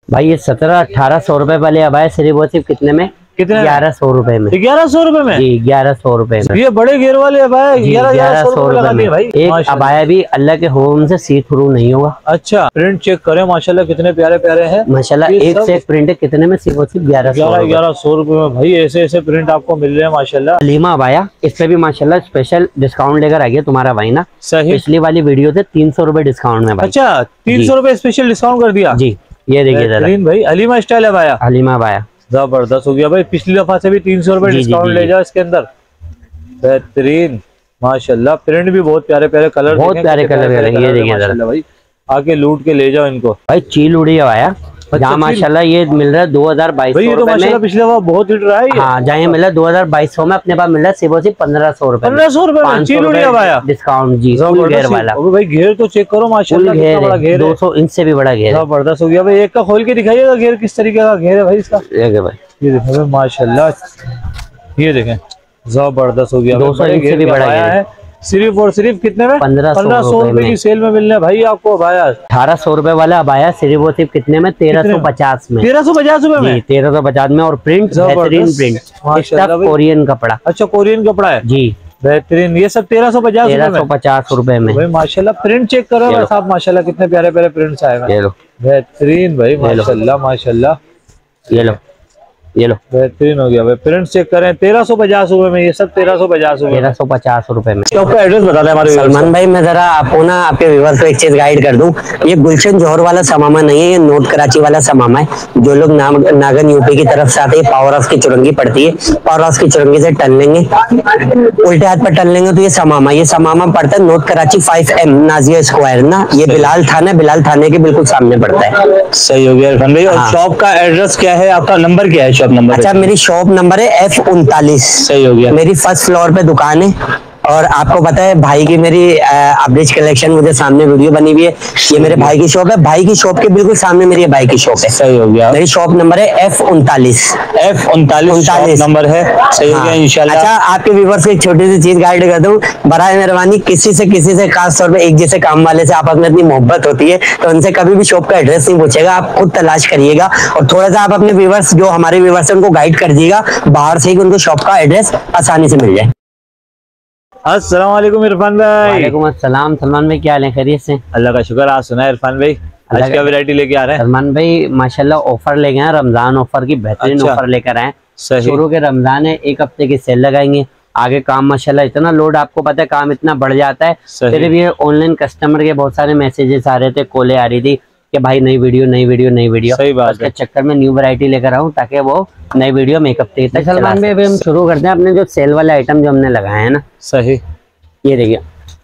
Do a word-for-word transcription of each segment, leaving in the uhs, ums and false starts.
भाई ये सत्रह अठारह सौ रुपए वाले अबाया सिर्फ वो सिर्फ कितने में, कितने, ग्यारह सौ रुपए में, ग्यारह सौ रुपए में जी, ग्यारह सौ रुपए में। ये बड़े घेर वाले अबाया ग्यारह सौ रुपए में भाई। एक अबाया भी अल्लाह के होम से सी थ्रू नहीं होगा। अच्छा, प्रिंट चेक करें माशाल्लाह कितने प्यारे प्यारे हैं माशाल्लाह, एक से एक प्रिंट है। कितने में, सिर्फ सिर्फ ग्यारह ग्यारह ग्यारह सौ रुपए में भाई ऐसे ऐसे प्रिंट आपको मिल रहे हैं माशाल्लाह। हलीमा अबाया, इस पे भी माशाल्लाह स्पेशल डिस्काउंट लेकर आ गया तुम्हारा भाई ना। सही, पिछली वाली वीडियो से तीन सौ रुपए डिस्काउंट में भाई। अच्छा, तीन सौ रुपए स्पेशल डिस्काउंट कर दिया जी। ये देखिए जरा भाई, हलीमा स्टाइल अबाया, हलीमा अबाया जबरदस्त हो गया भाई। पिछली दफा से भी तीन सौ रुपए डिस्काउंट ले जाओ इसके अंदर। बेहतरीन माशाल्लाह, प्रिंट भी बहुत प्यारे प्यारे कलर, बहुत प्यारे कलर है। ये देखिए जरा भाई, आके लूट के ले जाओ इनको भाई। चील उड़ी आया जहाँ माशाल्लाह ये मिल रहा है दो हजार बाईस सौ तो माशाल्लाह पिछले बार बहुत हिट रहा है। हाँ, जहाँ मिल रहा है दो हजार बाईस सौ में, अपने पास मिल रहा है सिर्फ सिर्फ पंद्रह सौ रुपए पंद्रह सौ रुपए चील उड़ी आया डिस्काउंट जी। फुल घेर वाला भाई, घेर तो चेक करो माशाल्लाह, कितना बड़ा घेर है, दो सौ इंच से भी बड़ा घेर, जबरदस्त हो गया भाई। एक का खोल के दिखाइएगा घेर किस तरीके का घेर है भाई इसका। ये भाई, ये देखो माशाल्लाह, ये देखें जबरदस्त हो गया। दो सौ इंच से भी बड़ा घेर है। सिर्फ और सिर्फ कितने में, पंद्रह पंद्रह सौ रुपए की सेल में मिलने भाई आपको अबाया। अठारह सौ रुपए वाला अबाया सिर्फ और सिर्फ कितने में, तेरह सौ पचास में, तेरह सौ पचास रुपए में, तेरह सौ पचास में। और प्रिंट बेहतरीन प्रिंट, कोरियन कपड़ा। अच्छा, कोरियन कपड़ा है जी, बेहतरीन। ये सब तेरह सौ पचास तेरह सौ पचास रुपए में भाई। माशाल्लाह, प्रिंट चेक करो बस आप माशाल्लाह, कितने प्यारे प्यारे प्रिंट्स आए हैं। ये लो बेहतरीन भाई, माशाल्लाह माशाल्लाह। ये लो, ये लो, बेहतरीन हो गया भाई। प्रिंट चेक करें, तेरह सौ पचास रुपए में, ये सब तेरह सौ पचास रुपए, तेरह सौ पचास रुपए में। तो आपका एड्रेस बता दें हमारे सलमान भाई। मैं जरा आपको ना आपके व्यूअर्स को एक चीज गाइड कर दूं, ये गुलशन जौहर वाला समामा नहीं है, ये नोट कराची वाला समामा है। जो लोग नाम नागन यूपी की तरफ से आते हैं, पावर हाउस की चुरंगी पड़ती है, पावर हाउस की चुरंगी से टन लेंगे, उल्टे हाथ पर टन लेंगे तो ये समामा, ये समामा पड़ता है note Karachi five M Nazia square ना। ये बिलाल थाना, बिलाल थाने के बिल्कुल सामने पड़ता है। सही हो गया इरफान भाई। और शॉप का एड्रेस क्या है, आपका नंबर क्या है, शॉप नंबर? अच्छा, मेरी शॉप नंबर है एफ उनतालीस। सही हो गया। मेरी फर्स्ट फ्लोर पे दुकान है। और आपको पता है भाई की मेरी अपडेट कलेक्शन, मुझे सामने वीडियो बनी हुई है, ये मेरे भाई की शॉप है। भाई की शॉप के बिल्कुल सामने मेरी भाई की शॉप है। सही हो गया। मेरी शॉप नंबर है एफ उनतालीस, एफ उनतालीस उनतालीस नंबर है। सही हो गया इंशाल्लाह। अच्छा, आपके व्यूअर्स को एक छोटी सी चीज गाइड कर दूं, बराए मेहरबानी किसी से किसी से खास तौर पे एक जैसे काम वाले से आपस में इतनी मोहब्बत होती है तो उनसे कभी भी शॉप का एड्रेस नहीं पूछेगा, आप खुद तलाश करिएगा। और थोड़ा सा आप अपने व्यूअर्स, जो हमारे व्यूअर्स है, उनको गाइड कर दिएगा बाहर से ही, उनको शॉप का एड्रेस आसानी से मिल जाए। अस्सलाम वालेकुम इरफान भाई। वालेकुम अस्सलाम। सलमान भाई क्या हाल है, खैरियत से? अल्लाह का शुक्र। आज सुना है इरफान भाई, आज क्या वैरायटी लेके आ रहे हैं? सलमान भाई माशाल्लाह ऑफर लेके आए, रमजान ऑफर की बेहतरीन ऑफर लेकर आए। शुरू के रमजान है, एक हफ्ते की सेल लगाएंगे। आगे काम माशाल्लाह इतना लोड, आपको पता है काम इतना बढ़ जाता है। फिर भी ऑनलाइन कस्टमर के बहुत सारे मैसेजेस आ रहे थे, कॉलें आ रही थी कि भाई नई वीडियो नई वीडियो नई वीडियो। सही बात उसके चक्कर में न्यू वैरायटी लेकर आऊँ ताकि वो नई वीडियो मेकअप तक तक। सलमान भाई अभी हम शुरू करते हैं अपने जो सेल वाले आइटम जो हमने लगाए हैं ना। सही, ये देखिए,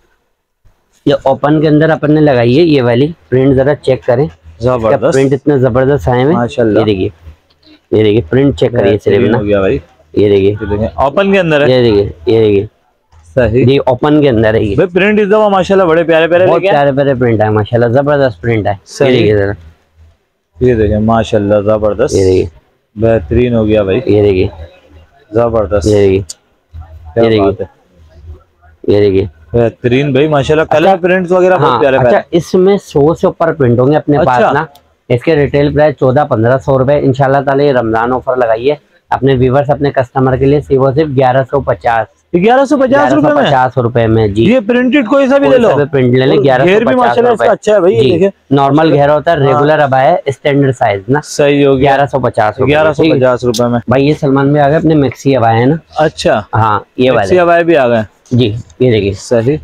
ये ओपन के अंदर अपन ने लगाई है ये वाली प्रिंट, जरा चेक करें। जबरदस्त प्रिंट इतने जबरदस्त आए हैं माशाल्लाह। ये देखिए, ये देखिए प्रिंट चेक करिए सिर्फ ना। हो गया भाई। ये देखिए ओपन के अंदर है। ये देखिए, ये देखिए सही, ये ओपन के अंदर है। ये प्रिंट इस दफा माशाल्लाह बड़े प्यारे प्यारे, बहुत प्यारे प्यारे प्रिंट है माशाल्लाह, जबरदस्त प्रिंट है। ये देखिए जरा, ये देखिए माशाल्लाह जबरदस्त, ये देखिए बेहतरीन हो गया भाई। ये देखिए जबरदस्त, ये देखिए, ये देखिए, ये देखिए बेहतरीन भाई माशाल्लाह। कलर प्रिंट्स वगैरह बहुत प्यारे प्यारे। अच्छा, इसमें सौ से ऊपर प्रिंट होंगे अपने अच्छा। पास ना। इसके रिटेल प्राइस चौदह पंद्रह सौ रुपए इंशाल्लाह ताला। ये रमजान ऑफर लगाइए अपने व्यूवर्स, अपने कस्टमर के लिए, सिर्फ सिर्फ ग्यारह सौ पचास ग्यारह सौ पचास रुपए में, पचास रुपए में जी। ये प्रिंटेड कोई सा भी ले लो, प्रिंट ले लें, ग्यारह सौ पचास रुपए। अच्छा है भाई, ये देखिए नॉर्मल घेर होता है, रेगुलर अब है स्टैंडर्ड साइज ना। सही हो गया, ग्यारह सौ पचास ग्यारह सौ पचास रुपए में भाई। ये सलमान में आ गए अपने मिक्सी अब है ना। अच्छा, हाँ ये वाले अब भी आ गए जी। ये देखिए सही,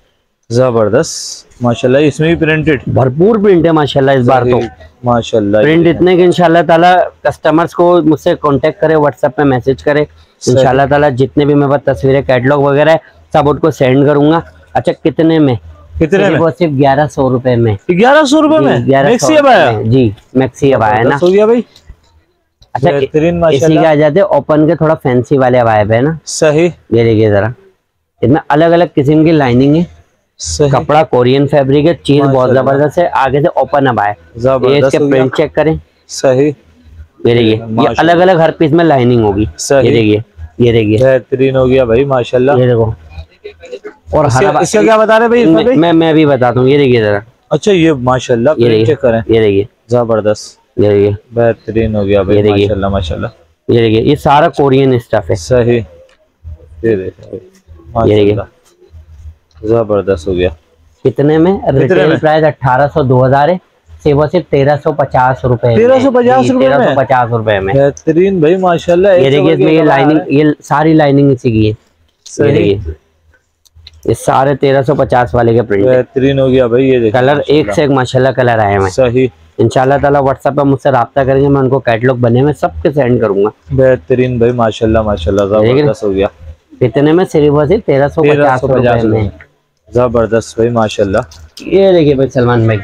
जबरदस्त माशाल्लाह। इसमें भी प्रिंटेड भरपूर प्रिंट है माशाल्लाह इस बार तो। माशाल्लाह प्रिंट इतने कि इंशाल्लाह ताला कस्टमर्स को मुझसे कांटेक्ट करे, व्हाट्सएप पे मैसेज करे, इंशाल्लाह ताला जितने भी मेरे पास तस्वीरें कैटलॉग वगैरह है सब उनको सेंड करूंगा। अच्छा, कितने में? कितने में? वो सिर्फ ग्यारह सौ रुपए में। ग्यारह सौ रुपए में मैक्सी अबाया जी, मैक्सी अबाया ना। हो गया भाई। अच्छा, इसी के आ जाते हैं ओपन के थोड़ा फैंसी वाले अबाया है ना। सही, ये देखिए जरा, इसमें अलग अलग किस्म की लाइनिंग है। कपड़ा कोरियन फैब्रिक है, चीज बहुत जबरदस्त है। आगे से ओपन अब आए, ये इसके प्रिंट चेक करें। सही, ये देखिए, ये अलग अलग हर पीस में लाइनिंग होगी। ये देखिए, ये देखिए बेहतरीन हो गया भाई माशाल्लाह। ये देखो, और इसका क्या बता रहे भाई? मैं मैं भी बता दूं। ये देखिए जरा, अच्छा ये माशाल्लाह प्रिंट चेक करें। ये देखिए जबरदस्त, ये देखिए बेहतरीन हो गया भाई, माशाल्लाह माशाल्लाह। ये देखिए ये सारा कोरियन स्टफ है। सही, ये देखिए माशाल्लाह, जबरदस्त हो गया। कितने में? रिटेल प्राइस अठारह सौ दो हजार है, सेवा सिर्फ तेरह सौ पचास रुपए तेरह सौ पचास रुपए तेरह सौ पचास रुपए में। बेहतरीन भाई माशाल्लाह। ये देखिए इसमें ये लाइनिंग, ये सारी लाइनिंग इसी की है। ये देखिए ये सारे तेरह सौ पचास वाले के प्रिंट। बेहतरीन हो गया भाई। ये कलर एक से एक माशाल्लाह कलर आए हैं। सही, इंशाल्लाह ताला व्हाट्सएप पे मुझसे राब्ता करेंगे, मैं उनको कैटलॉग बने हुए सबके सेंड करूंगा। बेहतरीन भाई माशाल्लाह माशाल्लाह, जबरदस्त हो गया। कितने में? सिर्फ सिर्फ तेरह सौ पचास रुपए में। जबरदस्त भाई माशाल्लाह। ये देखिए भाई सलमान भाई,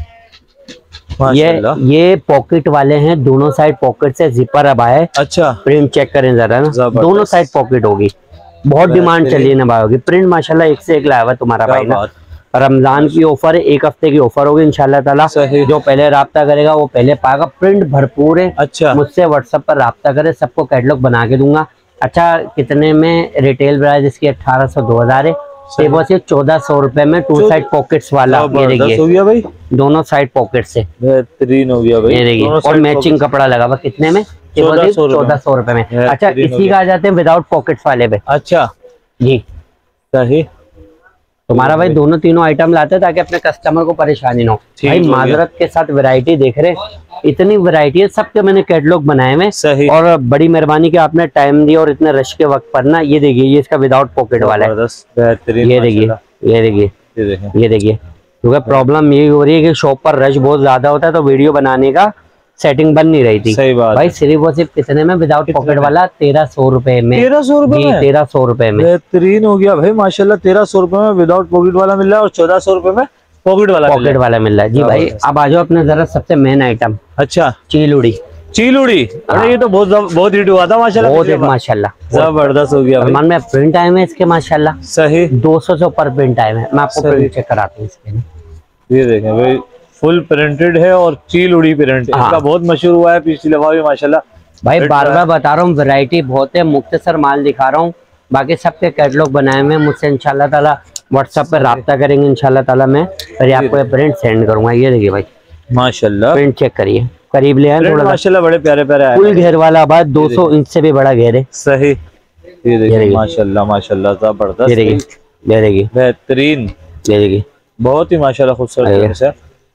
ये ये पॉकेट वाले हैं, दोनों साइड पॉकेट से जिपर अब आए। अच्छा, प्रिंट चेक करें जरा ना, दोनों साइड पॉकेट होगी। बहुत डिमांड चली है ना भाई होगी, प्रिंट माशाल्लाह एक से एक लाया हुआ तुम्हारा भाई ना। रमजान की ऑफर है, एक हफ्ते की ऑफर होगी इंशाल्लाह ताला। जो पहले राब्ता करेगा वो पहले पाएगा। प्रिंट भरपूर है। अच्छा, मुझसे व्हाट्सएप पर राब्ता करे, सबको कैटलॉग बना के दूंगा। अच्छा, कितने में? रिटेल प्राइस इसकी अठारह सौ दो हजार है, सेवा से चौदह सौ रुपए में, टू साइड पॉकेट्स वाला। ये देखिए भाई, दोनों साइड पॉकेट से बेहतरीन हो गया भाई। ये देखिए, और मैचिंग कपड़ा लगा हुआ। कितने में? चौदह सौ रुपए में। अच्छा, इसी का आ जाते हैं विदाउट पॉकेट्स वाले पे। अच्छा जी, सही। तुम्हारा भाई दोनों तीनों आइटम लाते हैं ताकि अपने कस्टमर को परेशानी ना हो। भाई माजरत के साथ वैरायटी देख रहे, इतनी वैरायटी है, सबके मैंने कैटलॉग बनाए हुए। और बड़ी मेहरबानी कि आपने टाइम दिया और इतने रश के वक्त पर ना। ये देखिए, ये इसका विदाउट पॉकेट वाला है। ये देखिए, ये देखिए, ये देखिए। क्योंकि प्रॉब्लम ये हो रही है कि शॉप पर रश बहुत ज्यादा होता है, तो वीडियो बनाने का सेटिंग बन नहीं रही थी। सही बात भाई। सिर्फ वो सिर्फ कितने में? विदाउट पॉकेट वाला तेरह सौ रुपए में। तेरह सौ रुपए में? तेरह सौ रुपए में। बेहतरीन हो गया भाई माशाल्लाह। तेरह सौ रुपए में विदाउट पॉकेट वाला मिल रहा है और चौदह सौ रुपए में पॉकेट वाला पॉकेट वाला मिल रहा है। जी भाई, अब आ जाओ अपने जरा सबसे मेन आइटम। अच्छा, चीलुड़ी। चीलुड़ी, अरे ये तो बहुत बहुत हिट हुआ था माशाल्लाह। बहुत हिट माशाल्लाह, जबरदस्त हो गया। मन में प्रिंट आए हैं इसके माशाल्लाह। सही, दो सौ से ऊपर प्रिंट आए हैं। मैं आपको प्रिंट चेक कराता हूँ इसके। ये देखें भाई, फुल प्रिंटेड है और चील उड़ी प्रिंट। हाँ। इसका बहुत मशहूर हुआ है पिछली दफा भी माशाल्लाह। भाई बार बार बता रहा हूँ, वैरायटी बहुत है, मुख्तसर माल दिखा रहा हूँ। बाकी सबके कैटलॉग बनाए हुए मुझसे इंशाल्लाह ताला व्हाट्सएप पर राब्ता करेंगे इंशाल्लाह ताला। मैं फिर आपको प्रिंट सेंड करूंगा। ये देखिए भाई माशाल्लाह, प्रिंट चेक करिए, करीब ले आए थोड़ा माशाल्लाह। बड़े प्यारे प्यारे फुल घेर वाला, बाद दो सौ इंच से भी बड़ा घेर है। सही, ये देखिए माशाल्लाह माशाल्लाह, जबरदस्त। ये देखिए, ये देखिए बेहतरीन। ये देखिए बहुत ही माशाल्लाह खूबसूरत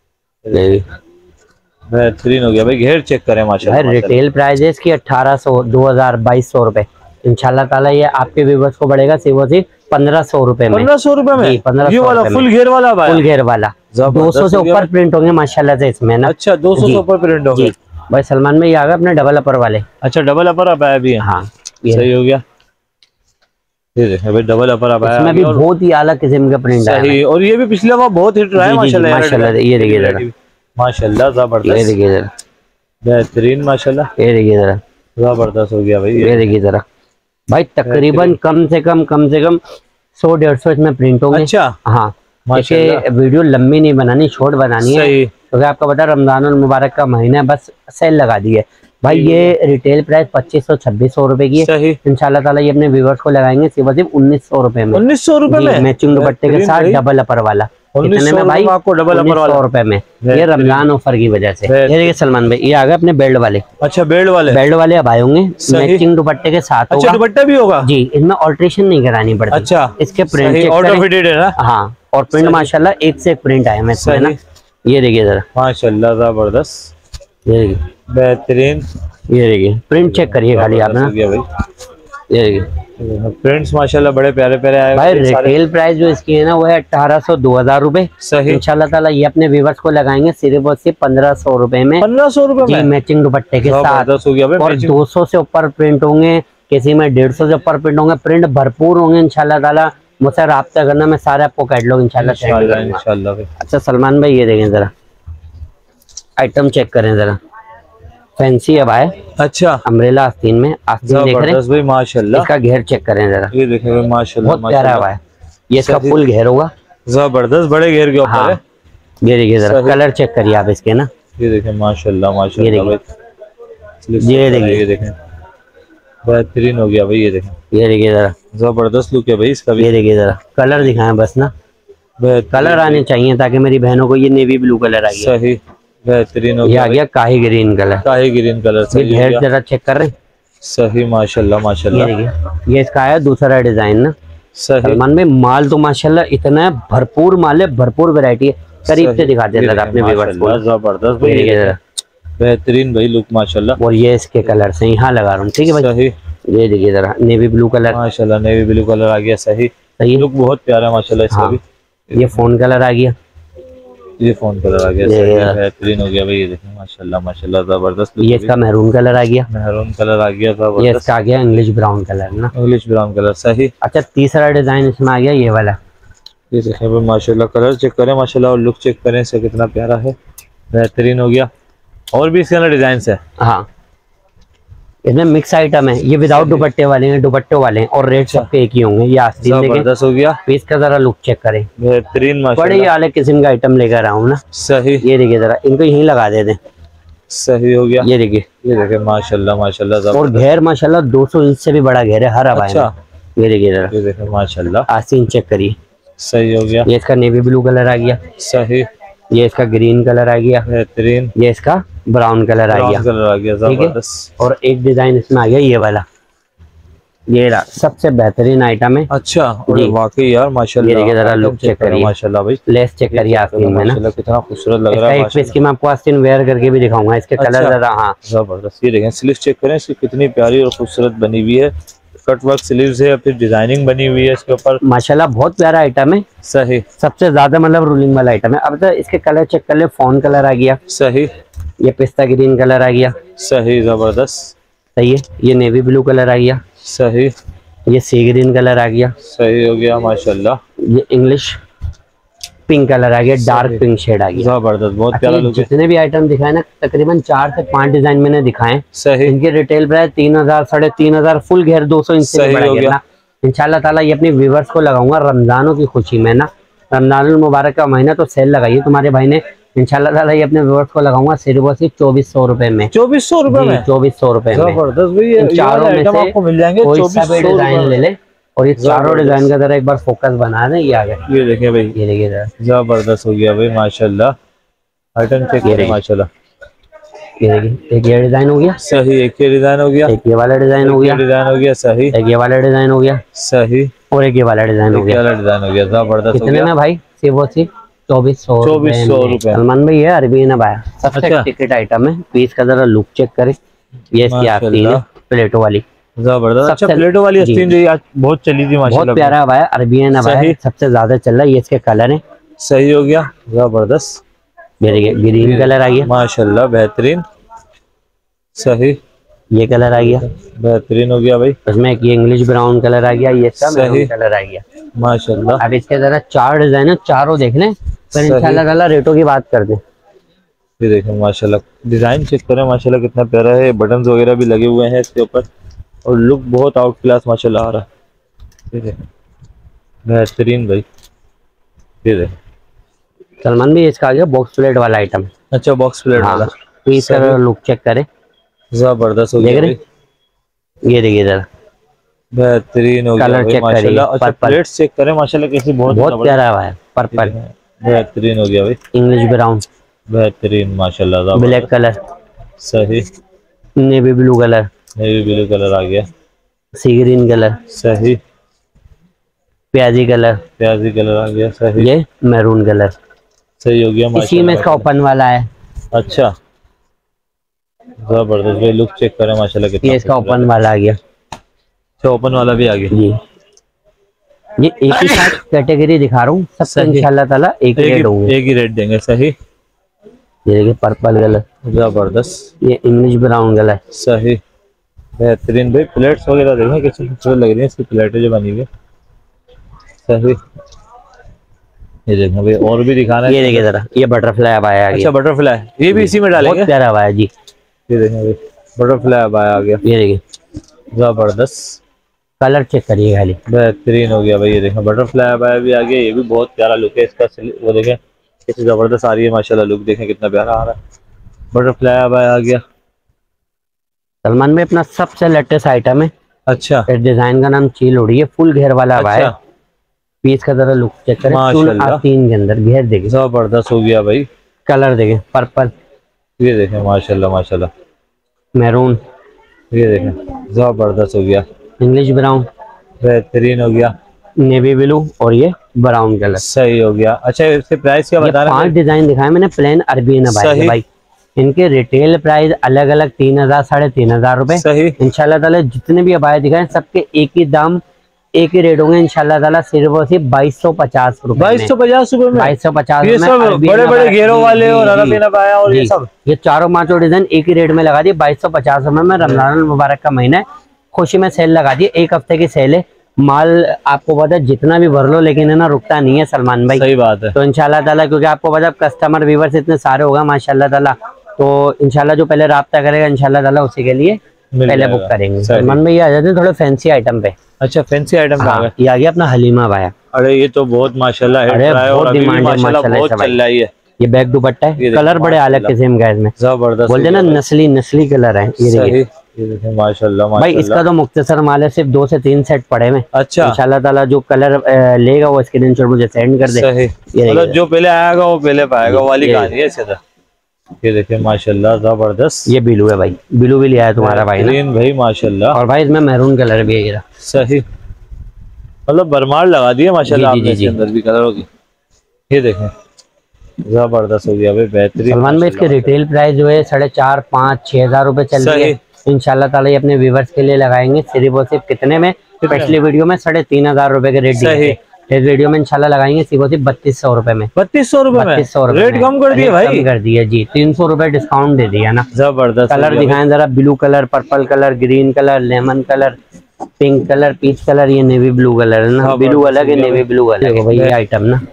है, बेहतरीन हो गया भाई। घेर चेक करें माशाल्लाह। रिटेल प्राइस है इसकी अठारह सौ दो हजार बाईस सौ रुपए। इंशाल्लाह ताला ये आपके व्यूअर्स को बढ़ेगा सिर्फ सिर्फ पंद्रह सौ रुपए में। पंद्रह सौ रुपए में? पंद्रह सौ फुल घेर वाला भाई, फुल घेर वाला। दो सौ से ऊपर प्रिंट होंगे माशाल्लाह से इसमें ना। अच्छा, दो सौ से ऊपर प्रिंट होंगे भाई। सलमान में ये आ गया अपने डबल अपर वाले। अच्छा, डबल अपर अपाया भी है। हाँ, सही हो गया। ये देखिए भाई, डबल अपर अपाया, इसमें भी बहुत ही आला किस्म का प्रिंट है। सही, और ये भी पिछले बार बहुत हिट रहा है माशाल्लाह माशाल्लाह। ये देखिए जरा माशाल्लाह, जबरदस्त। ये देखिए जरा बेहतरीन माशाल्लाह। ये देखिए जरा जबरदस्त हो गया भाई। ये देखिए जरा भाई, तकरीबन कम से कम कम से कम सौ डेढ़ सौ इसमें प्रिंट होंगे। अच्छा, हाँ। देखिए वीडियो लंबी नहीं बनानी, शॉर्ट बनानी है, क्योंकि आपको पता है रमजान मुबारक का महीना है, बस सेल लगा दी है भाई। ये रिटेल प्राइस पच्चीस सौ छब्बीस सौ रुपए की है। इंशाल्लाह ताला ये अपने व्यूअर्स को लगाएंगे सिर्फ सिर्फ उन्नीस सौ रुपए में। उन्नीस सौ रुपए में मैचिंग दुपट्टे के साथ डबल अपर वाला। कितने में भाई? आपको डबल अपर वाला सौ रुपए में। ये रमजान ऑफर की वजह से। ये देखिए सलमान भाई, ये आ गए अपने बेल्ट वाले। अच्छा, बेल्ट वाले, बेल्ट वाले अब आए होंगे मैचिंग दुपट्टे के साथ। अच्छा, दुपट्टा भी होगा जी, इनमें ऑल्ट्रेशन नहीं करानी पड़ती। अच्छा, इसके प्रिंट ऑटो फिटेड है ना। हाँ, और प्रिंट माशाल्लाह एक से एक प्रिंट आए हैं इसमें ना। ये देखिए जरा माशाल्लाह, जबरदस्त। ये देखिए बेहतरीन। ये देखिए प्रिंट चेक करिए खाली आप ना। ये देखिए प्रिंट्स माशाल्लाह बड़े प्यारे प्यारे आए भाई। रिटेल प्राइस जो इसकी है ना वो है अठारह सौ दो हजार रूपए। सही, इंशाल्लाह ताला ये अपने व्यूअर्स को लगाएंगे सिर्फ और सिर्फ पंद्रह सौ रुपए में। पंद्रह सौ रुपए में मैचिंग दुपट्टे के साथ। और दो सौ से ऊपर प्रिंट होंगे, किसी में डेढ़ सौ से ऊपर प्रिंट होंगे, प्रिंट भरपूर होंगे इंशाल्लाह ताला। मुझसे राब्ता करना, मैं सारे आपको कैटलॉग इंशाल्लाह इंशाल्लाह। अच्छा सलमान भाई, ये देखें जरा आइटम चेक करें जरा, फैंसी अब आए। अच्छा, अम्ब्रेला आस्तीन में, आस्तीन देख रहे हैं भाई माशाल्लाह। इसका घेर चेक करें जरा, ये देखें भाई माशाल्लाह, बहुत प्यारा हुआ है। ये इसका फुल घेर होगा, जबरदस्त बड़े घेर के ऊपर है। ये देखिए जरा कलर चेक करिए आप इसके ना। ये देखें माशाल्लाह माशाल्लाह भाई, ये देखिए ये देखें बेहतरीन हो गया भाई। ये देखें, ये देखिए जरा जबरदस्त लुक है भाई इसका भी। ये देखिए जरा कलर दिखाएं बस ना, कलर आने चाहिए ताकि मेरी बहनों को ये नेवी ब्लू कलर आ गया। सही, बेहतरीन हो ये गया आ गया काही ग्रीन कलर, काही ग्रीन कलर से ये घेर जरा चेक कर रहे हैं। सही माशाल्लाह माशाल्लाह। ये देखिए, ये इसका आया दूसरा डिजाइन ना। सही सलमान में माल तो माशाल्लाह इतना भरपूर माल है, भरपूर वैरायटी है। करीब से दिखा देता था अपने व्यूअर्स को। जबरदस्त भाई, बेहतरीन भाई लुक माशाल्लाह। और ये इसके कलर से यहाँ लगा रहा हूँ, ठीक है भाई। सही, ये देखिए जरा नेवी ब्लू कलर माशाल्लाह, नेवी ब्लू कलर आ गया। सही सही है, लुक बहुत प्यारा है माशाल्लाह इसका हाँ। भी। ये फोन कलर आ गया, ये फोन कलर आ गया। ये सही है। बेहतरीन हो गया भाई, ये देखें माशाल्लाह माशाल्लाह जबरदस्त। ये इसका मैरून कलर आ गया, मैरून कलर आ गया ये जबरदस्त। इसका आ गया इंग्लिश ब्राउन कलर ना, इंग्लिश ब्राउन कलर। सही, अच्छा तीसरा डिजाइन इसमें आ गया ये वाला। ये देखें भाई माशाल्लाह, कलर चेक करें माशाल्लाह और लुक चेक करें इसका कितना प्यारा है, बेहतरीन हो गया। और भी इसके अंदर डिजाइन है। हाँ, इसमें मिक्स आइटम है, ये विदाउट दुपट्टे वाले हैं, दुपट्टे वाले हैं, और रेट सबके एक ही होंगे। ये आस्तीन देखें, जबरदस्त हो गया। पीस का जरा लुक चेक करें, बेहतरीन बड़े ही माशाल्लाह। आले किस्म का आइटम लेकर आऊँ ना। सही, ये देखिए जरा, इनको यहीं लगा दे दें। सही हो गया। ये देखिए, ये देखें माशाल्लाह माशाल्लाह और जबरदस्त। घेर माशाल्लाह दो सौ इंच से भी बड़ा घेर है हर अबाई अच्छा, में। ये देखिए जरा, ये देखें माशाल्लाह। आस्तीन चेक करिए। सही हो गया। ये इसका नेवी ब्लू कलर आ गया, सही, ये इसका ग्रीन कलर आ गया, बेहतरीन ये इसका ब्राउन कलर आ गया, ब्राउन कलर आ गया ठीक है। जबरदस्त। और एक डिजाइन इसमें आ गया ये वाला, ये रहा सबसे बेहतरीन आइटम है। अच्छा, और जी। वाकई यार माशाल्लाह। ये देखिए जरा लुक चेक करिए माशाल्लाह भाई, लेस चेक करिए आस्तीन में ना। माशाल्लाह कितना खूबसूरत लग इसका रहा है एक पीस की मैं आपको आस्तीन वेयर करके भी दिखाऊंगा, इसके कलर अच्छा। जरा। हाँ जबरदस्त, ये देखें स्लीव चेक करें इसकी कितनी प्यारी और खूबसूरत बनी हुई है। कट वर्क स्लीव्स है, फिर डिजाइनिंग बनी हुई है इसके ऊपर। माशाल्लाह बहुत प्यारा आइटम है, सही, सबसे ज्यादा मतलब रूलिंग वाला आइटम है। अब तो इसके कलर चेक कर ले, फोन कलर आ गया, सही, ये पिस्ता ग्रीन कलर आ गया, सही जबरदस्त। सही है। ये नेवी ब्लू कलर आ गया, सही, ये सी ग्रीन कलर आ गया, सही हो गया माशाल्लाह। ये इंग्लिश पिंक कलर आ गया, डार्क पिंक शेड आ गया। जबरदस्त, बहुत अच्छा, प्यारा ये लुक है। जितने भी आइटम दिखाए ना, तकरीबन चार से पांच डिजाइन मैंने दिखाए। सही, इनकी रिटेल प्राइस तीन हजार साढ़े तीन हजार फुल घेर दो सौ इंच से सही बड़ा हो घेर गया। ना। इंशाल्लाह ताला ये अपने व्यूवर्स को लगाऊंगा रमजानों की खुशी में ना। रमजानुल मुबारक का महीना तो सेल लगाई है तुम्हारे भाई ने। इंशाल्लाह ताला ये अपने व्यूवर्स को लगाऊंगा सिर्फ और सिर्फ चौबीस सौ रुपए में, चौबीस सौ रुपए में, चौबीस सौ रुपए में। जबरदस्त भाई, ये इन चारों में आइटम से आपको मिल जाएंगे कोई चौबीस सा भी सौ डिजाइन ले ले, और ये चारों जबरदस्त। डिजाइन का जरा एक बार फोकस बना दें। ये आ गए, ये देखें भाई, ये देखिए जरा, जबरदस्त हो गया भाई माशाल्लाह। आइटम चेक ये करें देखिए। माशाल्लाह। ये देखिए, एक ये डिजाइन हो गया, सही, एक ये डिजाइन हो गया, एक ये वाला डिजाइन हो एक गया, ये डिजाइन हो गया। सही, एक ये वाला डिजाइन हो गया, सही, और एक ये वाला डिजाइन हो एक गया। वाला डिजाइन हो गया। जबरदस्त हो कितने गया। में भाई? सिर्फ और सिर्फ चौबीस सौ चौबीस सौ रुपए। सलमान भाई, ये अरबी ना भाई, सबसे अच्छा। टिकट आइटम है। पीस का जरा लुक चेक करें। ये इसकी आस्तीन है प्लेटो वाली, जबरदस्त। अच्छा, सबसे- प्लेटो वाली जी। आस्तीन जो ये आज बहुत चली थी बहुत माशाल्लाह। प्यारा भाई, अरबी है ना भाई, सही। सबसे ज्यादा चल रहा है। ये इसके कलर है, सही हो गया, जबरदस्त ये देखिए ग्रीन कलर आ गया, माशाल्लाह, बेहतरीन। सही, ये कलर आ गया, बेहतरीन हो गया भाई उसमें एक ये इंग्लिश ब्राउन कलर आ गया, ये इसका सही। मैरून कलर आ गया। माशाल्लाह। अब इसके जरा चार डिजाइन है, चारों देख लें, फिर सही। इंशाल्लाह ताला रेटों की बात कर दें। ये देखें माशाल्लाह, डिजाइन चेक करें माशाल्लाह कितना प्यारा है। बटन्स वगैरह भी लगे हुए हैं इसके ऊपर, और लुक बहुत आउट क्लास माशाल्लाह आ रहा है। ये देखें बेहतरीन भाई, ये देखें। सलमान भी इसका आ गया बॉक्स प्लेट वाला आइटम। अच्छा, बॉक्स प्लेट वाला, पीस का लुक चेक करें, जबरदस्त हो देख गया रहे? भाई, ये देखिए जरा, बेहतरीन हो गया कलर भाई चेक करिए, माशाल्लाह। अच्छा, पर्पल। प्लेट्स चेक करें माशाल्लाह कैसी, बहुत बहुत जबरदस्त। प्यारा है पर्पल, बेहतरीन हो गया भाई, इंग्लिश ब्राउन, बेहतरीन माशाल्लाह, जबरदस्त। ब्लैक कलर, सही, navy blue colour, navy blue colour आ गया। सी ग्रीन कलर, सही, प्याजी कलर, प्याजी कलर आ गया। सही, ये मैरून कलर। सही हो गया इसी में माशाल्लाह। इसका ओपन वाला है, अच्छा, जबरदस्त भाई, लुक चेक करें माशाल्लाह कितना ये इसका खूबसूरत ओपन वाला आ गया। है। अच्छा, ओपन वाला भी आ गया। जी, ये एक ही साथ कैटेगरी दिखा रहा हूँ, सबसे सही। इंशाल्लाह ताला एक एक रेट होंगे। ही एक ही रेट देंगे। सही, ये देखिए पर्पल कलर, जबरदस्त। ये इंग्लिश ब्राउन कलर, सही, बेहतरीन भाई। प्लेट्स वगैरह देखें कितनी खूबसूरत लग रही है इसकी प्लेटें जो बनी हुई है। सही, ये देखें भाई, और भी दिखाना है। ये देखिए जरा, ये बटरफ्लाई अब आया आ अच्छा, गया, बटरफ्लाई, ये भी इसी में डालेंगे। बहुत प्यारा आया जी। ये देखें भाई, बटरफ्लाई अब आया आ गया, ये देखिए जबरदस्त, कलर चेक करिए खाली, बेहतरीन हो गया भाई। ये देखें बटरफ्लाई अब आया भी आ गया, ये भी बहुत प्यारा लुक है इसका। वो देखें कितनी जबरदस्त आ रही है माशाल्लाह, लुक देखें कितना प्यारा आ रहा है। बटरफ्लाई अब आया आ गया। सलमान में अपना सबसे लेटेस्ट आइटम है। अच्छा, इस डिजाइन का नाम चील उड़ी है, फुल घेर वाला अब आया। अच्छा, पीस का जरा लुक चेक करें, माशाल्लाह। आस्तीन के अंदर घेर देखिए, जबरदस्त हो गया भाई, कलर देखें पर्पल, ये देखें माशाल्लाह माशाल्लाह, मैरून, ये देखें जबरदस्त हो गया, इंग्लिश ब्राउन, बेहतरीन हो गया, नेवी ब्लू और ये ब्राउन कलर। सही हो गया। अच्छा इसके प्राइस क्या बता रहे हैं? पांच डिजाइन दिखाए मैंने प्लेन अरबी नबाई के भाई। इनके रिटेल प्राइस अलग अलग तीन हजार साढ़े तीन हजार रुपए। सही। इंशाल्लाह ताला जितने भी अबाया दिखाए सबके एक ही दाम एक ही रेट होंगे इंशाल्लाह ताला, सिर्फ और सिर्फ बाईस सौ पचास रूपए बाईस सौ पचास रूपए में बाईस सौ पचास ये सब बड़े बड़े घेरों वाले और अरबी नबाया और ये सब, ये चारों पांचों डिजाइन एक ही रेट में लगा दिए बाईस सौ पचास रुपए में। रमजान मुबारक का महीना है, खुशी में सेल लगा दी, एक हफ्ते की सेल है। माल आपको पता है जितना भी भर लो लेकिन है ना रुकता नहीं है सलमान भाई। सही बात है। तो इंशाल्लाह ताला क्योंकि आपको पता है कस्टमर व्यूवर्स इतने सारे होगा माशाल्लाह ताला, तो इंशाल्लाह जो पहले राब्ता करेगा इंशाल्लाह ताला उसी के लिए पहले बुक करेंगे। सलमान भाई आ जाते हैं थोड़े फैंसी आइटम पे। अच्छा फैंसी आइटम हाँ, ये आ गया अपना हलीमा बाया। अरे ये तो बहुत माशाल्लाह अरे बहुत डिमांड है माशाल्लाह चल रहा है। ये बैक दुपट्टा है, कलर बड़े अलग किस्म का इसमें, जबरदस्त बोलते ना नस्ली नस्ली कलर है। ये देखिए ये देखिए माशाल्लाह भाई, इसका तो मुख्तसर माल है, सिर्फ दो से तीन सेट पड़े में। अच्छा इंशाल्लाह ताला जो कलर लेगा वो स्क्रीनशॉट मुझे सेंड कर दे। मतलब जो पहले आएगा वो पहले पाएगा वाली कहानी है इसके। ये देखिए माशाल्लाह जबरदस्त। ये बिलू है भाई, बिलू भी लिया है तुम्हारा भाई ना भाई माशाल्लाह। और भाई इसमें मैरून कलर भी है। सही, मतलब भरमार लगा दिए माशाल्लाह आपने इसके अंदर भी कलर होगी। ये देखें जबरदस्त हो गया भाई, बेहतरीन। सलमान भाई इसके रिटेल प्राइस जो है साढ़े चार पाँच छह हजार रुपए चल रही है। इंशाल्लाह ताला ये अपने व्यूवर्स के लिए लगाएंगे सिर्फ और सिर्फ कितने में, पिछली वीडियो में साढ़े तीन हजार रुपए के रेट दिए थे, इस वीडियो में इंशाल्लाह लगाएंगे सिर्फ और सिर्फ बत्तीस सौ रुपए में। बत्तीस सौ रुपए में बत्तीस सौ रेट कम कर दिए भाई, कम कर दिए जी, तीन सौ रुपए डिस्काउंट दे दिया ना। जबरदस्त। कलर दिखाएं जरा, blue colour, purple colour, green colour, lemon colour, pink colour, peach colour, ये नेवी ब्लू कलर है ना, ब्लू अलग है नेवी ब्लू अलग है भाई। ये आइटम ना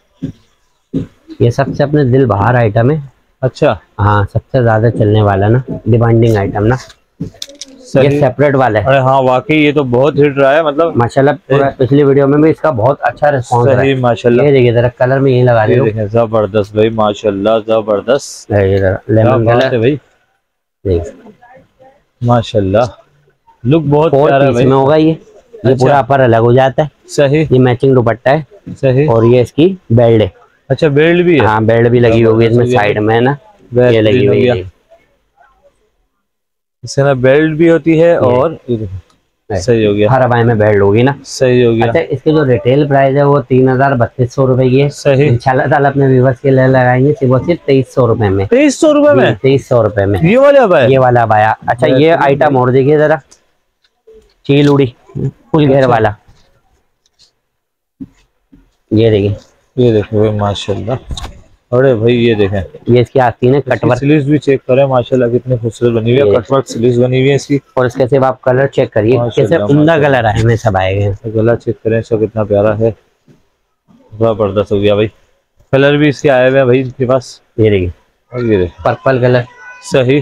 ये सबसे अपने दिल बाहर आइटम है। अच्छा हाँ, सबसे ज्यादा चलने वाला ना डिमांडिंग आइटम ना, ये सेपरेट वाला है। अरे हाँ वाकई ये तो बहुत हिट रहा है, मतलब माशाल्लाह पूरा पिछली वीडियो में भी इसका बहुत अच्छा रिस्पॉन्स है माशाल्लाह। ये देखिए जरा कलर में यही लगा रहे हो, जबरदस्त भाई माशाल्लाह जबरदस्त। लेमन कलर है भाई माशाल्लाह, लुक बहुत प्यारा है भाई। में होगा ये ये पूरा अपर अलग हो जाता है। सही, ये मैचिंग दुपट्टा है। सही, और ये इसकी बेल्ट है। अच्छा बेल्ट भी है? हाँ बेल्ट भी लगी होगी इसमें साइड में ना, ये लगी हुई है इससे ना, बेल्ट भी होती है और सही हो गया, हर अबाई में बेल्ट होगी ना। सही हो गया। अच्छा इसके जो रिटेल प्राइस है वो तीन हजार बत्तीस सौ रुपए की है। सही, इंशाल्लाह ताला अपने व्यूवर्स के लिए लगाएंगे सिर्फ सिर्फ तेईस सौ रुपए में। तेईस सौ रुपए में? तेईस सौ रुपए में ये वाला अबाया? ये वाला अबाया। अच्छा ये आइटम और देखिए जरा, चील उड़ी फुल घेर वाला, ये देखिए, ये देखो माशाल्लाह। अरे भाई ये देखें, ये इसकी आस्तीन है कटवर्क, स्लीव्स भी चेक करें माशाल्लाह कितने खूबसूरत बनी हुई है, कटवर्क स्लीव्स बनी हुई है इसकी। और इसके सिर्फ आप कलर चेक करिए कैसे उम्दा कलर आए में सब आए हैं। गला चेक करें इसका कितना प्यारा है, जबरदस्त हो गया भाई। कलर भी इसके आए हुए हैं भाई इनके पास, ये देखिए, और ये देखिए पर्पल कलर, सही,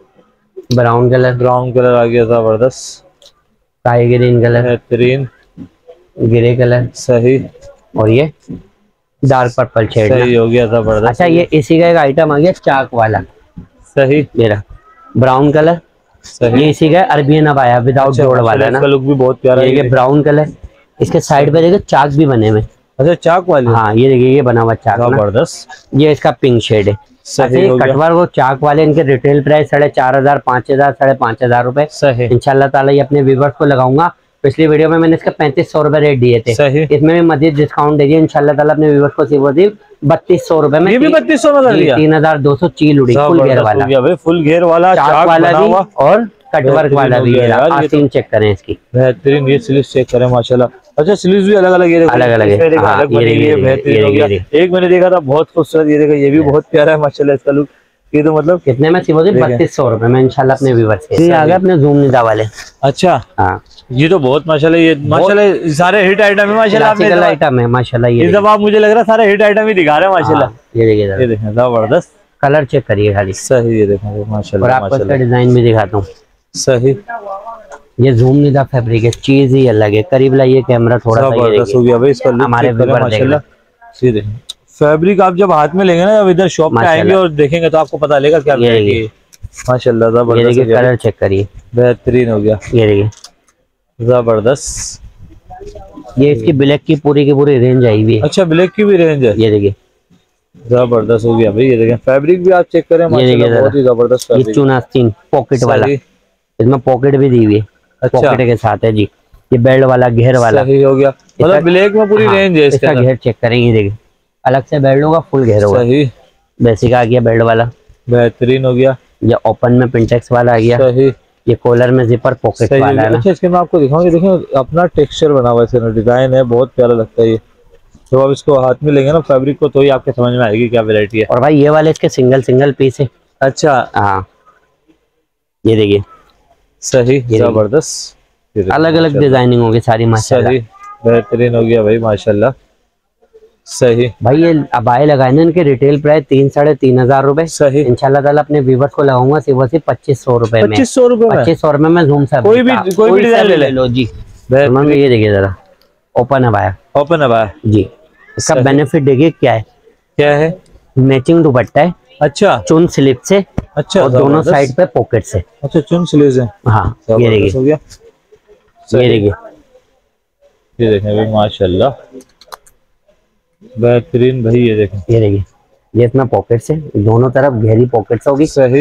ब्राउन कलर, ब्राउन कलर आ गया जबरदस्त, स्काई ग्रीन कलर, बेहतरीन, ग्रे कलर, सही, और ये डार्क पर्पल शेड सही हो गया जबरदस्त। अच्छा ये इसी का एक आइटम आ गया चाक वाला, सही, मेरा ब्राउन कलर, सही, ये इसी का अरबियन अबाया विदाउट जोड़ वाला ना, लुक भी बहुत प्यारा है। ये ब्राउन कलर, इसके साइड पे देखिए चाक भी बने हुए। अच्छा चाक वाले? हाँ ये देखिए ये बना हुआ चाक, जबरदस्त। ये इसका पिंक शेड है। सही हो गया। कटवर वो चाक वाले इनके रिटेल प्राइस साढ़े चार हजार पाँच हजार साढ़े पाँच हजार रुपए। सही, इंशाल्लाह ताला ये अपने व्यूवर्स को लगाऊंगा। पिछली वीडियो में मैंने इसका पैंतीस सौ रुपए रेट दिए थे, सही, इसमें भी मजीद डिस्काउंट दे दिया इंशाल्लाह ताला अपने व्यूवर्स को सिर्फ बत्तीस सौ रुपए में। ये भी बत्तीस सौ में कर दिया, तीन हजार दो सौ चील उड़ी फुल घेर वाला, फुल घेर वाला चाक वाला भी और कटवर्क वाला भी। आस्तीन चेक करें इसकी, बेहतरीन। ये स्लीव्स चेक करें माशाल्लाह। अच्छा स्लीव्स भी अलग अलग ये अलग अलग है, बेहतरीन हो गया। एक मैंने देखा था बहुत खूबसूरत, ये देखा ये भी बहुत प्यारा है माशाल्लाह इसका लुक। ये तो मतलब कितने में सिर्फ बत्तीस सौ रुपए में इंशाल्लाह अपने व्यूवर्स के आ गए अपने जूम निदा वाले। अच्छा हाँ ये तो बहुत माशाल्लाह, ये माशाल्लाह सारे हिट आइटम है माशाल्लाह, आपने आइटम है माशाल्लाह। ये जब आप मुझे लग रहा है सारे हिट आइटम ही दिखा रहे हैं माशाल्लाह। ये देखिए ये देखें जबरदस्त, कलर चेक करिए खाली। सही, ये देखें माशाल्लाह। और आपको इसका डिजाइन भी दिखाता हूँ। सही, ये जूम निदा फैब्रिक है, चीज ही अलग है। करीब लाइए कैमरा थोड़ा सा, जबरदस्त हो गया भाई इसका लुक हमारे माशाल्लाह। ये देखें फैब्रिक आप जब हाथ में लेंगे ना, जब इधर शॉप पे आएंगे और देखेंगे तो आपको पता लगेगा क्या है माशाल्लाह। जबरदस्त, कलर चेक करिए, बेहतरीन हो गया, ये देखिए जबरदस्त। ये इसकी ब्लैक की पूरी की पूरी रेंज आई हुई है। अच्छा ब्लैक की भी रेंज है, ये देखिए जबरदस्त हो गया भाई। ये देखें फैब्रिक भी आप चेक करें माशाल्लाह बहुत ही जबरदस्त ये फैब्रिक। चुन आस्तीन पॉकेट वाला, इसमें पॉकेट भी दी हुई है। अच्छा। पॉकेट के साथ है जी। ये बेल्ट वाला घेर वाला सही हो गया, मतलब ब्लैक में पूरी हाँ, रेंज है इसके इसका अंदर। घेर चेक करेंगे, देखिए अलग से बेल्ट होगा, फुल घेर होगा। सही, बेसिक आ गया बेल्ट वाला, बेहतरीन हो गया। ये ओपन में पिंटेक्स वाला आ गया। सही, ये कॉलर में जिपर पॉकेट वाला है ना। अच्छा इसके मैं आपको दिखाऊंगी, देखिए अपना टेक्सचर बना हुआ है, डिजाइन है, बहुत प्यारा लगता है ये। तो आप इसको हाथ में लेंगे ना फैब्रिक को, तो ही आपके समझ में आएगी क्या वैरायटी है। और भाई ये वाले इसके सिंगल सिंगल पीस है। अच्छा हाँ, ये देखिए सही, जबरदस्त, अलग अलग डिजाइनिंग होगी सारी माशाल्लाह। सही, बेहतरीन हो गया भाई माशाल्लाह। सही भाई ये अबाए लगाए ना, इनके रिटेल प्राइस तीन साढ़े तीन हजार रुपए। सही, इंशाल्लाह ताला अपने व्यूवर्स को लगाऊंगा सिर्फ और सिर्फ पच्चीस सौ रुपए में। पच्चीस सौ रुपए में पच्चीस सौ रुपए में जूम सा कोई भी कोई भी डिजाइन ले लो जी। बेहतरीन। ये देखिए जरा ओपन अबाया, ओपन अबाया जी। इसका बेनिफिट देखिए क्या है, क्या है, मैचिंग दुपट्टा है। अच्छा चुन स्लिप से, अच्छा, और दोनों साइड पे पॉकेट से। अच्छा चुन स्लीव्स है। हाँ ये देखिए, हो गया, ये देखिए, ये देखें भाई माशाल्लाह बेहतरीन भाई। ये देखें, ये देखिए, ये इसमें पॉकेट्स है, दोनों तरफ गहरी पॉकेट्स होगी। सही,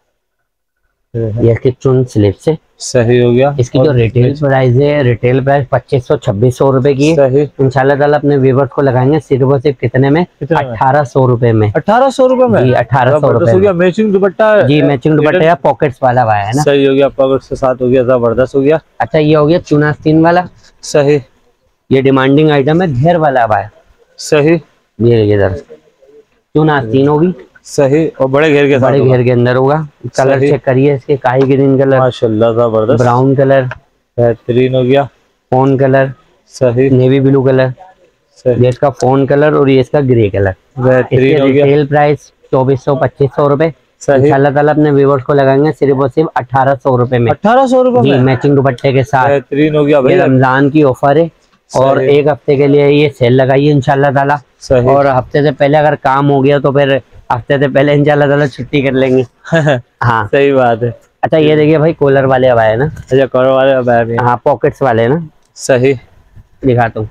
ये इसकी चुन स्लिप से। सही हो गया। इसकी जो रिटेल प्राइस है, रिटेल प्राइस पच्चीस सौ छब्बीस सौ रुपए की है। इंशाल्लाह ताला अपने व्यूवर्स को लगाएंगे सिर्फ और सिर्फ कितने में, अठारह सौ रुपए में। अठारह सौ रुपए में, जी अठारह सौ रुपए में। मैचिंग दुपट्टा, जी मैचिंग दुपट्टा या पॉकेट्स वाला हुआ है ना। सही हो गया, पॉकेट्स के साथ हो गया, जबरदस्त हो गया। अच्छा ये हो गया चुनास्तीन वाला। सही, ये डिमांडिंग आइटम है, घेर वाला हुआ है। सही, ये देखिए जरा चुनास्तीन होगी। सही, और बड़े घेर के साथ, बड़े घेर के अंदर होगा। कलर चेक करिए इसके, काई ग्रीन कलर, माशाल्लाह जबरदस्त, ब्राउन कलर, बेहतरीन हो गया। फोन कलर, सही, नेवी ब्लू कलर, ये इसका फोन कलर और ये इसका ग्रे कलर। बेहतरीन हो गया। रिटेल प्राइस चौबीस सौ पच्चीस सौ रुपए। इंशाल्लाह ताला अपने व्यूवर्स को लगाएंगे सिर्फ और सिर्फ अठारह सौ रुपए में। अठारह सौ रुपए जी में मैचिंग दुपट्टे के साथ। बेहतरीन हो गया भाई। रमजान की ऑफर है और एक हफ्ते के लिए ये सेल लगाई है इंशाल्लाह ताला। और हफ्ते से पहले अगर काम हो गया तो फिर हफ्ते से पहले इंशाल्लाह ताला छुट्टी कर लेंगे। हाँ सही बात है। अच्छा ये देखिए भाई कॉलर वाले अब आए ना। अच्छा कॉलर वाले अब आए। हाँ पॉकेट्स वाले ना। सही, दिखाता हूँ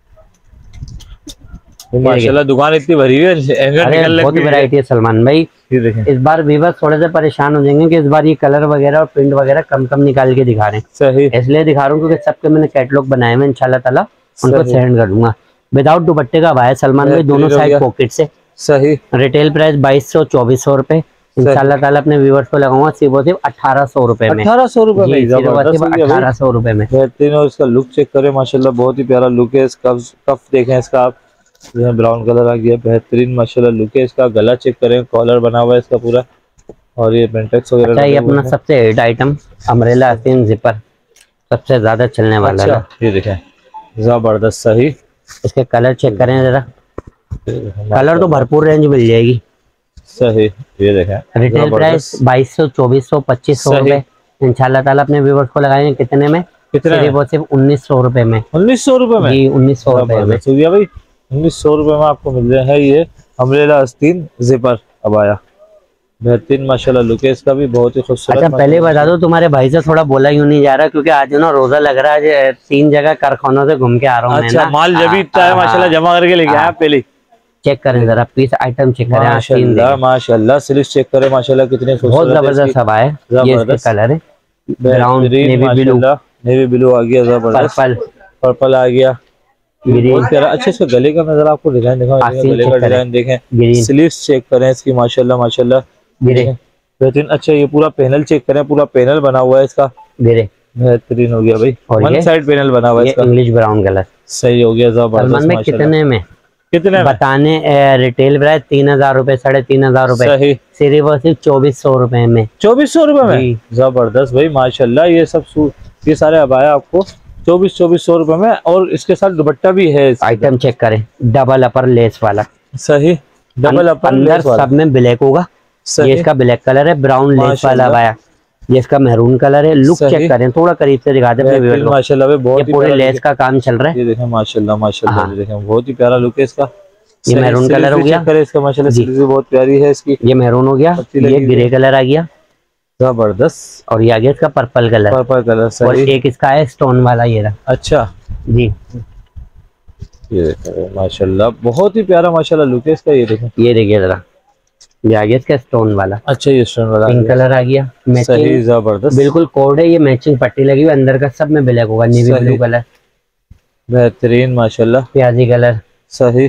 माशाल्लाह दुकान इतनी भरी हुई है। अरे बहुत वैरायटी है सलमान भाई। इस बार व्यूअर्स थोड़े से परेशान हो जाएंगे कि इस बार ये कलर वगैरह और प्रिंट वगैरह कम कम निकाल के दिखा रहे हैं। सही, इसलिए दिखा रहा हूँ क्योंकि सबके मैंने कैटलॉग बनाए हुए, इंशाल्लाह ताला उनको सेंड कर दूंगा। विदाउट दुपट्टे का भाई सलमान भाई, दोनों साइड पॉकेट से। सही, रिटेल प्राइस बाईस सौ चौबीस सौ रुपए। इंशाल्लाह ताला अपने व्यूअर्स को लगाऊंगा सिर्फ और सिर्फ अठारह सौ रुपए में। अठारह सौ रुपए में, अठारह सौ रुपए में बेहतरीन। और इसका लुक चेक करें माशाल्लाह, बहुत ही प्यारा लुक है इसका। कफ देखें इसका आप, ब्राउन कलर आ गया, बेहतरीन माशाल्लाह लुक है इसका। गला चेक करें, कॉलर बना हुआ है इसका पूरा, और ये पेंटेक्स वगैरह। अच्छा ये अपना सबसे हिट आइटम अम्ब्रेला आस्तीन जिपर, सबसे ज्यादा चलने वाला है। ये देखें जबरदस्त। सही, इसके कलर चेक करें जरा, कलर तो भरपूर रेंज मिल जाएगी। सही, ये देखें रिटेल प्राइस बाईस सौ चौबीस सौ पच्चीस सौ रुपए। इंशाल्लाह ताला अपने व्यूअर्स को लगाएंगे कितने में, कितने वो सिर्फ उन्नीस सौ रुपए में। उन्नीस सौ रुपए में जी उन्नीस सौ रुपए में भाई। उन्नीस सौ रुपए में आपको मिल रहा है ये अम्ब्रेला आस्तीन जिपर अबाया। बेहतरीन माशाल्लाह लुक है इसका भी, बहुत ही खूबसूरत। अच्छा पहले बता दो, तुम्हारे भाई से थोड़ा बोला क्यों नहीं जा रहा, क्योंकि आज ना रोजा लग रहा है, तीन जगह कारखानों से घूम के आ रहा हूँ। अच्छा माल जब इतना है माशाल्लाह जमा करके लेके आया। पहले चेक करें जरा पीस आइटम चेक करें। माशाल्लाह माशाल्लाह सिल्क चेक करें माशाल्लाह, कितने बहुत जबरदस्त सब है। ये इसका कलर है brown, navy blue, navy blue आ गया, जबरदस्त पर्पल, पर्पल आ गया, बहुत प्यारा। अच्छा इसका गले का नजर आपको डिजाइन दिखाऊं, गले का डिजाइन देखें, स्लीव्स चेक करें इसकी माशाल्लाह माशाल्लाह बेहतरीन। अच्छा ये पूरा पैनल चेक करें, पूरा पैनल बना हुआ है इसका, बेहतरीन हो गया भाई। वन साइड पैनल बना हुआ है इसका, इंग्लिश ब्राउन कलर। सही हो गया, जबरदस्त माशाल्लाह। कितने में, कितने में बताने रिटेल प्राइस तीन हजार रूपए, साढ़े तीन हजार रूपए, सही, सिर्फ और सिर्फ चौबीस सौ रूपये में। चौबीस सौ रूपये में, जबरदस्त भाई माशाल्लाह। ये सब सूट, ये सारे अबाया आपको चौबीस चौबीस सौ रूपये में, और इसके साथ दुपट्टा भी है। आइटम चेक करें, डबल अपर लेस वाला। सही, डबल अपर अंदर सब में ब्लैक होगा। ये इसका ब्लैक कलर है, ब्राउन लेस वाला अबाया। ये इसका मेहरून कलर है। लुक चेक करें, थोड़ा करीब से दिखा दें माशाल्लाह, बहुत ही पूरे लेस का काम चल रहा है। ये देखें माशाल्लाह माशाल्लाह, ये देखें बहुत ही प्यारा लुक है इसका। ये मेहरून कलर हो गया इसका माशाल्लाह, स्लीव्स भी बहुत प्यारी है इसकी। ये मेहरून हो गया, ये ग्रे कलर आ गया, जबरदस्त। और ये आ गया इसका पर्पल कलर, पर्पल कलर। और एक इसका है स्टोन वाला, ये रहा। अच्छा जी, ये देखो माशाल्लाह, बहुत ही प्यारा माशाल्लाह लुक है इसका। ये देखो, ये देखिए जरा, ये आ गया इसका स्टोन वाला। अच्छा, ये स्टोन वाला पिंक कलर आ गया, सही जबरदस्त, बिल्कुल कोड है। ये मैचिंग पट्टी लगी हुई अंदर का, सब में ब्लैक होगा। नेवी ब्लू कलर बेहतरीन माशाल्लाह, प्याजी कलर, सही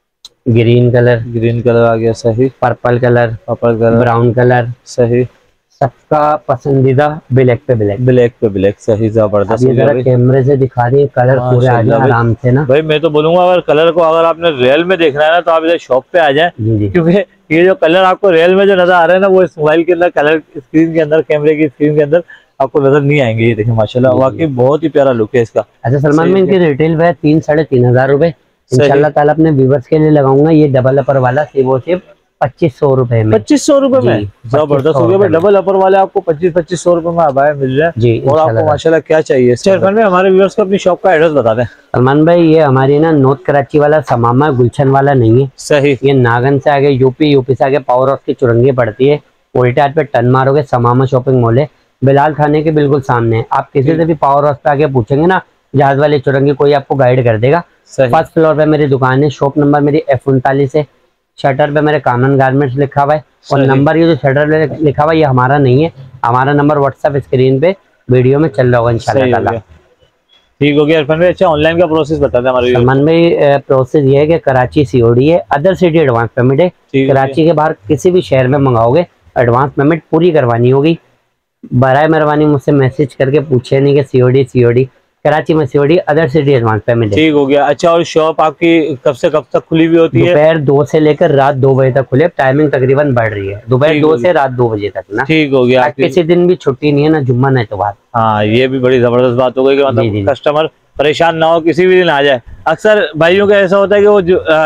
ग्रीन कलर, ग्रीन कलर आ गया, सही purple colour, purple colour, brown colour, सही सबका पसंदीदा ब्लैक पे ब्लैक, ब्लैक पे ब्लैक, सही जबरदस्त। ये जरा कैमरे से दिखा रही है, कलर पूरे आ जाए आराम से ना भाई। मैं तो बोलूंगा अगर कलर को अगर आपने रियल में देखना है ना तो आप इधर शॉप पे आ जाए, क्योंकि ये जो कलर आपको रियल में जो नजर आ रहा है ना वो इस मोबाइल के अंदर कलर स्क्रीन के अंदर, कैमरे की स्क्रीन के अंदर आपको नजर नहीं आएंगे। ये देखिए माशाल्लाह, वाकई बहुत ही प्यारा लुक है इसका। अच्छा सलमान, में इनकी रिटेल है तीन साढ़े तीन हजार रूपए। इंशाल्लाह ताला अपने व्यूवर्स के लिए लगाऊंगा। ये डबल अपर वाला सिवो सिर्फ पच्चीस सौ रूपए में, पच्चीस सौ रूपए में जबरदस्त हो गया भाई। डबल अपर वाले आपको पच्चीस पच्चीस सौ रूपए में अबाया मिल रहा है जी। और आपको माशाल्लाह क्या चाहिए। इरफान भाई, हमारे व्यूअर्स को अपनी शॉप का एड्रेस बता दें। सलमान भाई, ये हमारी ना नॉर्थ कराची वाला समामा, गुलशन वाला नहीं है। सही, ये नागन से आगे यूपी, यूपी से आगे पावर हाउस की चुरंगी पड़ती है। उल्टे हाथ पे टर्न मारोगे, समामा शॉपिंग मॉल है, बिलाल थाने के बिल्कुल सामने। आप किसी से भी पावर हाउस पे आगे पूछेंगे ना जहाज वाली चुरंगी, कोई आपको गाइड कर देगा। फर्स्ट फ्लोर पे मेरी दुकान है, शॉप नंबर मेरी एफ उनतालीस है। शटर पे मेरे कानन गारमेंट्स लिखा हुआ है, और नंबर ये जो शटर पे लिखा हुआ है ये हमारा नहीं है। हमारा नंबर व्हाट्सएप स्क्रीन पे वीडियो में चल रहा होगा इंशाल्लाह। ठीक हो गया इरफान भाई। अच्छा, ऑनलाइन का प्रोसेस बता दें हमारे। सलमान भाई, प्रोसेस ये है कि कराची सीओडी है, अदर सिटी एडवांस पेमेंट है। कराची के बाहर किसी भी शहर में मंगाओगे एडवांस पेमेंट पूरी करवानी होगी। बराए मेहरबानी मुझसे मैसेज करके पूछे नहीं कि सीओडी सीओडी, कराची में COD, other city advance payment है। ठीक हो गया। अच्छा, और शॉप आपकी कब से कब तक खुली हुई होती है? दोपहर दो से लेकर रात दो बजे तक खुले। टाइमिंग तकरीबन बढ़ रही है, दोपहर दो से रात दो बजे तक ना। ठीक हो गया। किसी दिन भी छुट्टी नहीं है, ना जुम्मा ना इतवार। हाँ, ये भी बड़ी जबरदस्त बात हो गई कि मतलब कस्टमर परेशान ना हो, किसी भी दिन आ जाए। अक्सर भाइयों का ऐसा होता है कि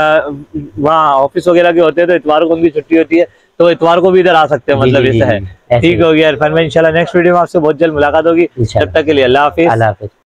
वो वहाँ ऑफिस वगैरह के होते हैं तो इतवार को उनकी छुट्टी होती है, तो इतवार को भी इधर आ सकते हैं, मतलब ऐसा है। ठीक हो गया इरफान भाई, इंशाल्लाह नेक्स्ट वीडियो में आपसे बहुत जल्द मुलाकात होगी। तब तक के लिए अल्लाह हाफिज।